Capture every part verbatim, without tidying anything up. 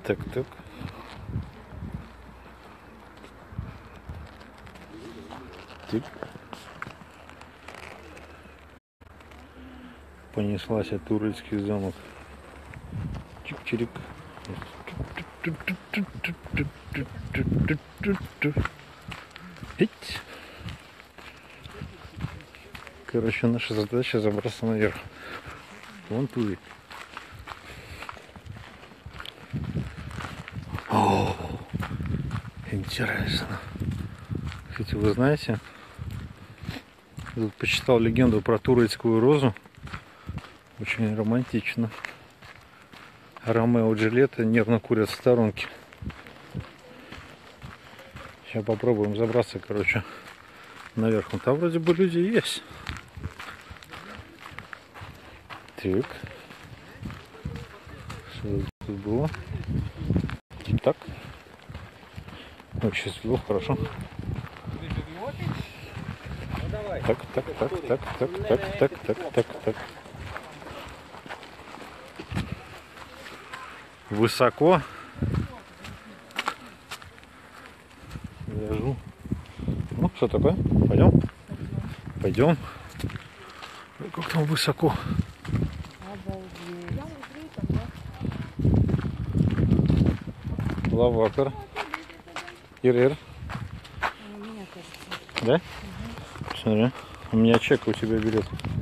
Так, так. Тик. Понеслась от турецкий замок. Чик-чирик. Короче, наша задача забраться наверх. Вон туда. О, интересно. Кстати, вы знаете, тут почитал легенду про турецкую розу. Очень романтично. Ромео и Джульетта нервно курят в сторонке. Сейчас попробуем забраться, короче, наверх. Там вроде бы люди есть. Так. Что тут было? Так. Очень светло, хорошо. Так, так, так, так, так, так, так, так, так, так. Высоко. Вяжу. Ну, что такое? Пойдем? Пойдем. Ой, как там высоко. Лавакар. Ир-ир. Да? Угу. Смотри. У меня чек, у тебя билет.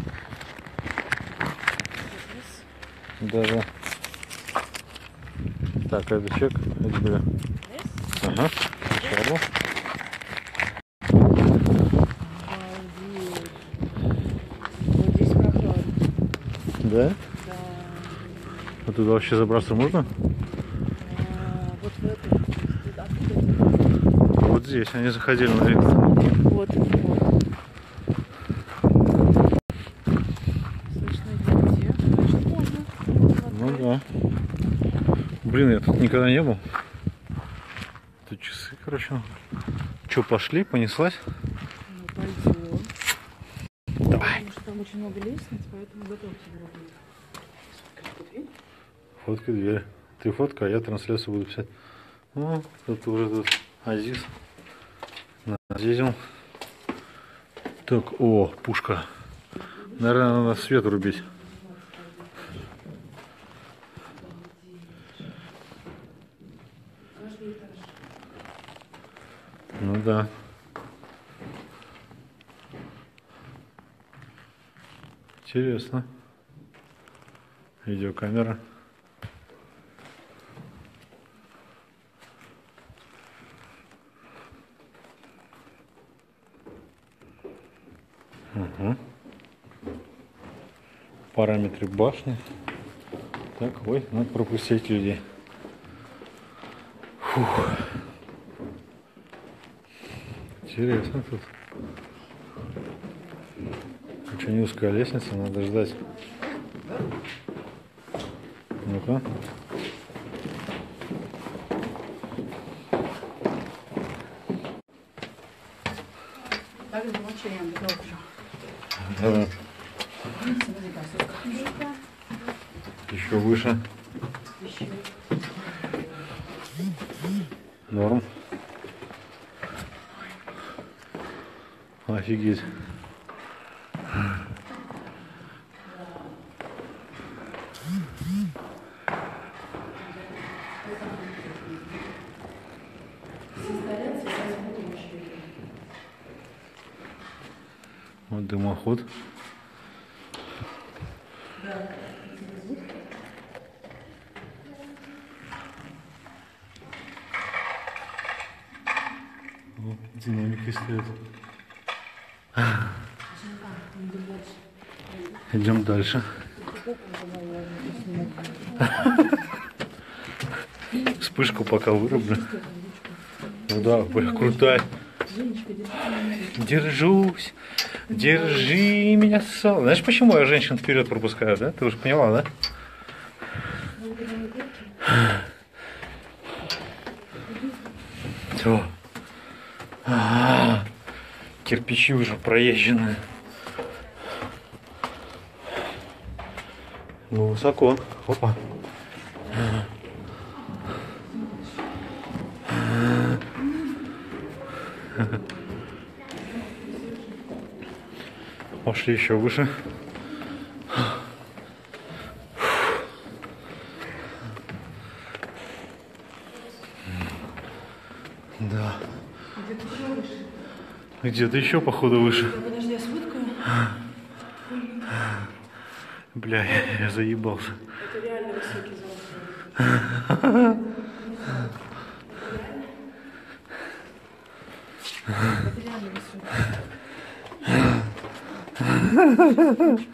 Даже. Так, это чек, это билет. Ага. Шару. Да? Да. А туда вообще забраться можно? А, вот в эту. Вот здесь они заходили на лифт. Вот, вот. Слышно где? Значит, можно. Ну да. Блин, я тут никогда не был. Тут часы, короче. Че, пошли? Понеслась? Ну, пойдем. Давай. Потому что там очень много лестниц, поэтому готовьте, дорогие. Дверь. Фоткай дверь. Ты фотка, а я трансляцию буду писать. Ну, тут уже тут Азиз. Азизил. Так, о, пушка. Наверное, надо свет рубить. Ну да. Интересно. Видеокамера. Угу. Параметры башни. Так, ой, надо пропустить людей. Фух. Интересно тут. Очень узкая лестница, надо ждать. Ну-ка. Так, замолчаем, добро. Давай. Еще выше. Норм. Офигеть. Вот дымоход. Вот, динамики стоят. Идем дальше. Вспышку пока вырублю. Ну да, крутая. Держусь. Держи меня, сол. Знаешь, почему я женщин вперед пропускаю, да? Ты уже поняла, да? Все. А-а-а. Кирпичи уже проезженные. Ну, высоко. Опа. Пошли еще выше. Да. Где-то еще выше. Где-то еще, походу, выше. Да, подожди, я сфоткаю. Бля, я, я заебался. Это реально высокий залаз. Это реально высокий.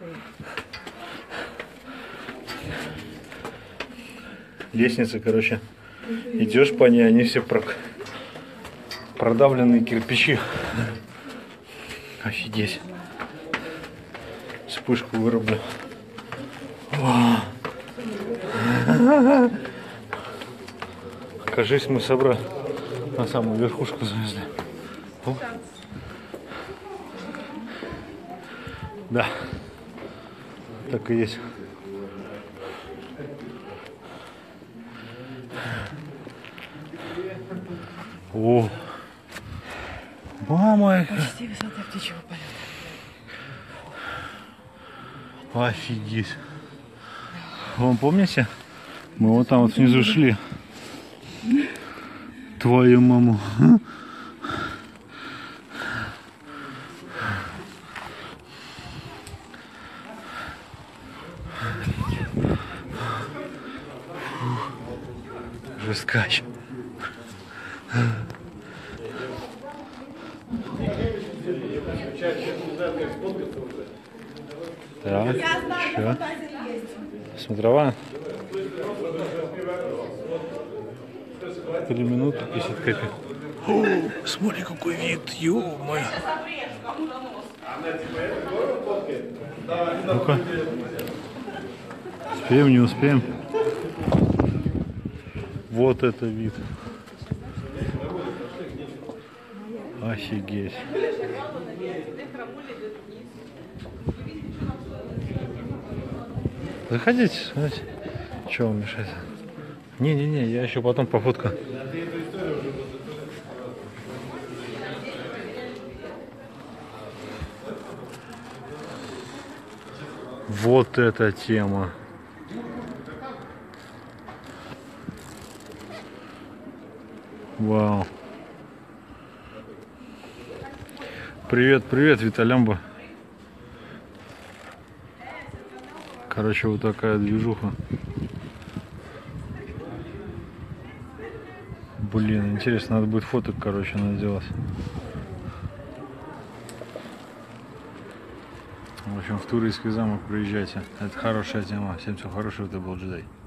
Лестница, короче, идешь по ней, они все прок... продавленные кирпичи. Офигеть. Вспышку вырублю. Кажись, мы собрали на самую верхушку залезли. О. Да, так и есть. О, мама, Почти высота птичьего полета. офигеть. Вам помните? Мы вот там вот внизу шли. Твою маму. Жесткач. Так, что? Смотрова. Три минуты, пятьдесят копеек. О, смотри, какой вид, ё-моё. Ну-ка. Успеем, не успеем. Вот это вид. Офигеть. Заходите, смотрите. Чего вам мешает? Не-не-не, я еще потом пофоткаю. Вот эта тема. Вау. Привет, привет, Виталямба. Короче, вот такая движуха. Блин, интересно, надо будет фоток, короче, наделать. В общем, в Турийский замок приезжайте. Это хорошая тема. Всем всего хорошего, это был Джедай.